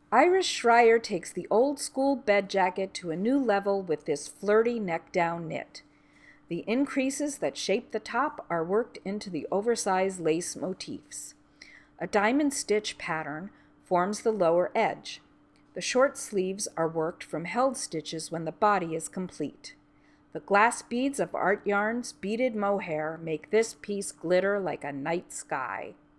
Iris Schreier takes the old-school bed jacket to a new level with this flirty neck-down knit. The increases that shape the top are worked into the oversized lace motifs. A diamond stitch pattern forms the lower edge. The short sleeves are worked from held stitches when the body is complete. The glass beads of Artyarns' Beaded Mohair make this piece glitter like a night sky.